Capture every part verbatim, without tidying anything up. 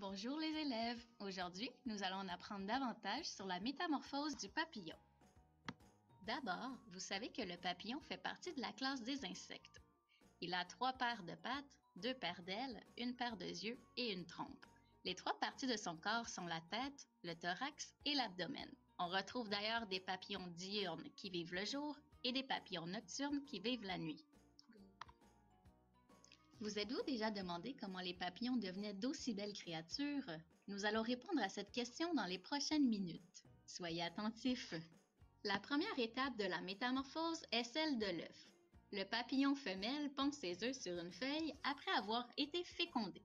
Bonjour les élèves! Aujourd'hui, nous allons en apprendre davantage sur la métamorphose du papillon. D'abord, vous savez que le papillon fait partie de la classe des insectes. Il a trois paires de pattes, deux paires d'ailes, une paire de yeux et une trompe. Les trois parties de son corps sont la tête, le thorax et l'abdomen. On retrouve d'ailleurs des papillons diurnes qui vivent le jour et des papillons nocturnes qui vivent la nuit. Vous êtes-vous déjà demandé comment les papillons devenaient d'aussi belles créatures? Nous allons répondre à cette question dans les prochaines minutes. Soyez attentifs! La première étape de la métamorphose est celle de l'œuf. Le papillon femelle pond ses œufs sur une feuille après avoir été fécondé.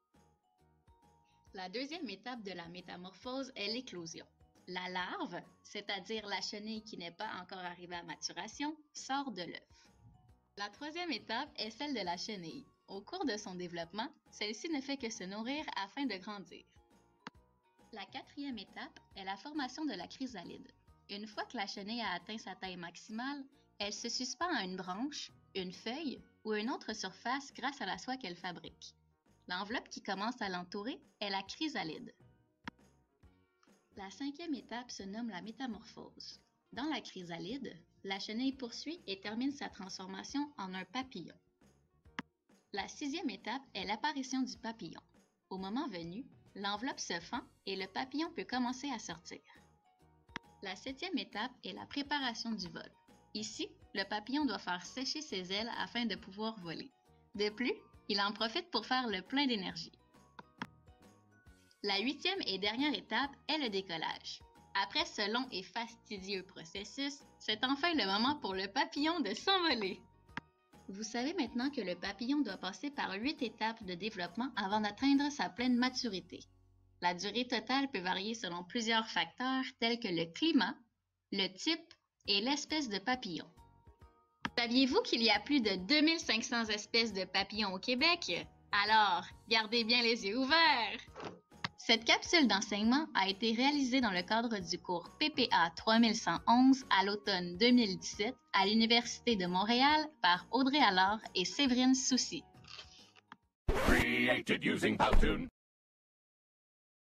La deuxième étape de la métamorphose est l'éclosion. La larve, c'est-à-dire la chenille qui n'est pas encore arrivée à maturation, sort de l'œuf. La troisième étape est celle de la chenille. Au cours de son développement, celle-ci ne fait que se nourrir afin de grandir. La quatrième étape est la formation de la chrysalide. Une fois que la chenille a atteint sa taille maximale, elle se suspend à une branche, une feuille ou une autre surface grâce à la soie qu'elle fabrique. L'enveloppe qui commence à l'entourer est la chrysalide. La cinquième étape se nomme la métamorphose. Dans la chrysalide, la chenille poursuit et termine sa transformation en un papillon. La sixième étape est l'apparition du papillon. Au moment venu, l'enveloppe se fend et le papillon peut commencer à sortir. La septième étape est la préparation du vol. Ici, le papillon doit faire sécher ses ailes afin de pouvoir voler. De plus, il en profite pour faire le plein d'énergie. La huitième et dernière étape est le décollage. Après ce long et fastidieux processus, c'est enfin le moment pour le papillon de s'envoler. Vous savez maintenant que le papillon doit passer par huit étapes de développement avant d'atteindre sa pleine maturité. La durée totale peut varier selon plusieurs facteurs tels que le climat, le type et l'espèce de papillon. Saviez-vous qu'il y a plus de deux mille cinq cents espèces de papillons au Québec? Alors, gardez bien les yeux ouverts! Cette capsule d'enseignement a été réalisée dans le cadre du cours P P A trois mille cent onze à l'automne deux mille dix-sept à l'Université de Montréal par Audrey Allard et Séverine Soucy. Created using Powtoon.